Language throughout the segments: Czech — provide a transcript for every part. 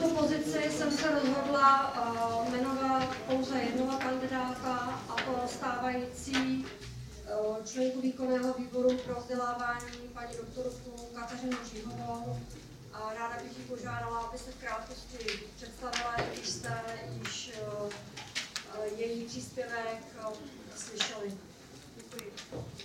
tuto pozici jsem se rozhodla jmenovat pouze jednoho kandidáta, a to stávající členku výkonného výboru pro vzdělávání paní doktorku Kateřinu Říhovou. A ráda bych ji požádala, aby se v krátkosti představila, když jste již její příspěvek slyšeli. Děkuji.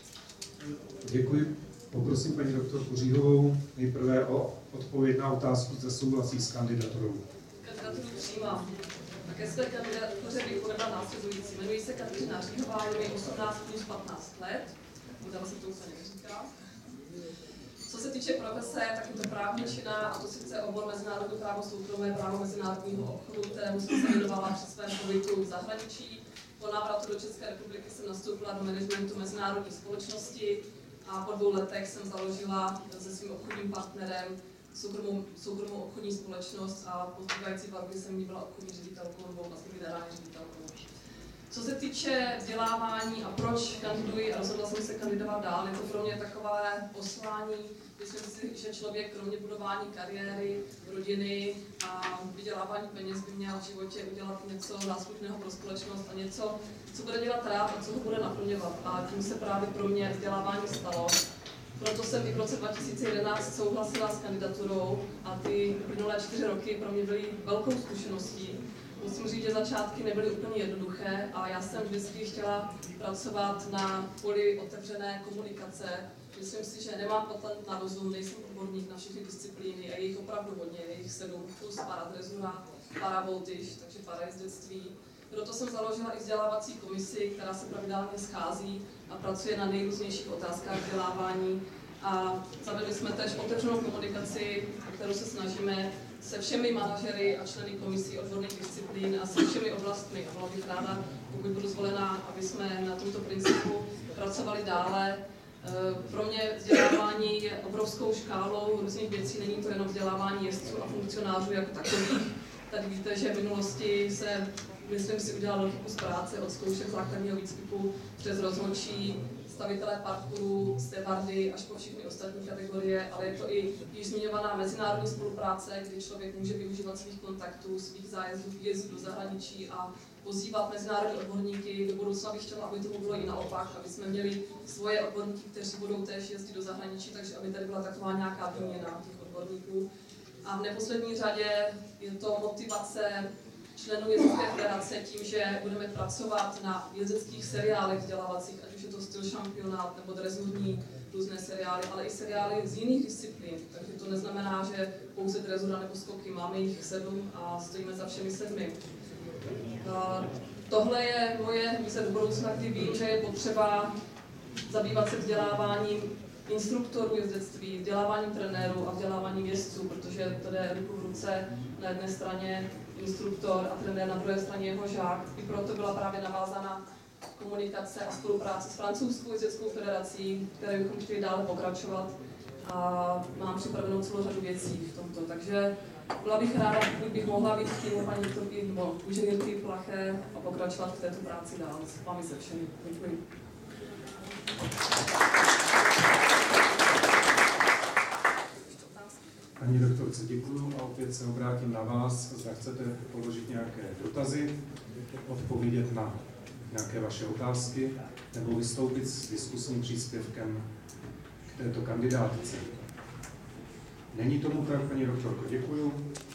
Děkuji. Poprosím paní doktorku Říhovou nejprve o odpověď na otázku, zda souhlasí s kandidaturou. Kandidaturu přijímám. Také své kandidatuře bych uvedla následující. Jmenuji se Kateřina Říhová, je mi 18 plus 15 let. Tam se to úplně neříká. Co se týče profese, tak je to právničina, a to sice obor mezinárodní právo soukromé, právo mezinárodního obchodu, kterému jsem se věnovala při svém pobytu v zahraničí. Po návratu do České republiky jsem nastoupila do managementu mezinárodní společnosti a po 2 letech jsem založila se svým obchodním partnerem soukromou obchodní společnost a po zbývající 2 roky jsem byla obchodní ředitelkou nebo vlastně generální ředitelkou. Co se týče vzdělávání a proč kandiduji a rozhodla jsem se kandidovat dál, je to pro mě takové poslání. Myslím si, že člověk kromě budování kariéry, rodiny a vydělávání peněz by měl v životě udělat něco záslužného pro společnost a něco, co bude dělat rád a co ho bude naplňovat. A tím se právě pro mě vzdělávání stalo. Proto jsem i v roce 2011 souhlasila s kandidaturou a ty minulé 4 roky pro mě byly velkou zkušeností. Musím říct, že začátky nebyly úplně jednoduché a já jsem vždycky chtěla pracovat na poli otevřené komunikace. Myslím si, že nemám patent na rozum, nejsem odborník na všechny disciplíny a je jich opravdu hodně, je jich 7 plus paradrezura, paravoltyž, takže parajezdectví. Proto jsem založila i vzdělávací komisi, která se pravidelně schází a pracuje na nejrůznějších otázkách vzdělávání. A zavedli jsme též otevřenou komunikaci, kterou se snažíme se všemi manažery a členy komisí odborných disciplín a se všemi oblastmi. A byla bych ráda, pokud budu zvolena, aby jsme na tomto principu pracovali dále. Pro mě vzdělávání je obrovskou škálou různých věcí, není to jenom vzdělávání jezdců a funkcionářů jako takových. Tady víte, že v minulosti se, myslím si, udělal velký kus práce od zkoušek základního výcviku přes rozhodčí, stavitelé parkouru, stevardy až po všechny ostatní kategorie, ale je to i již zmiňovaná mezinárodní spolupráce, kdy člověk může využívat svých kontaktů, svých zájezdů, výjezdů do zahraničí a pozývat mezinárodní odborníky. Do budoucna bych chtěla, aby to bylo i naopak, aby jsme měli svoje odborníky, kteří budou též jezdit do zahraničí, takže aby tady byla taková nějaká výměna těch odborníků. A v neposlední řadě je to motivace členů Jezdecké federace tím, že budeme pracovat na jezdeckých seriálech vzdělávacích, ať už je to styl šampionát nebo drezurní různé seriály, ale i seriály z jiných disciplín. Takže to neznamená, že pouze drezura nebo skoky, máme jich 7 a stojíme za všemi 7. Tohle je moje vize do budoucna, kdy vím, že je potřeba zabývat se vzděláváním instruktorů jezdectví, vzděláváním trenérů a vzděláváním jezdců, protože to jde ruku v ruce, na jedné straně instruktor a trenér, na druhé straně jeho žák. I proto byla právě navázána komunikace a spolupráce s francouzskou jezdeckou federací, které bychom chtěli dále pokračovat a mám připravenou celou řadu věcí v tomto. Takže byla bych ráda, pokud bych mohla být v týmu paní doktorky nebo inženýrky Plaché a pokračovat v této práci dál. S vámi se všemi. Děkuji. Paní doktorce, děkuju a opět se obrátím na vás, zda chcete položit nějaké dotazy, odpovědět na nějaké vaše otázky nebo vystoupit s diskusním příspěvkem k této kandidátce. Není tomu tak, paní doktorko, děkuju.